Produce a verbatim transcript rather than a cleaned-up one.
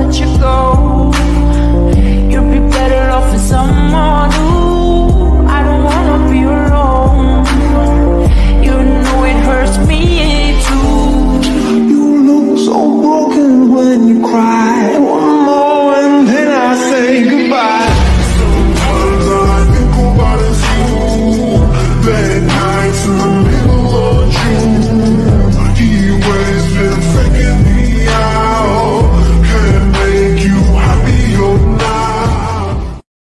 let you go. You'd be better off with someone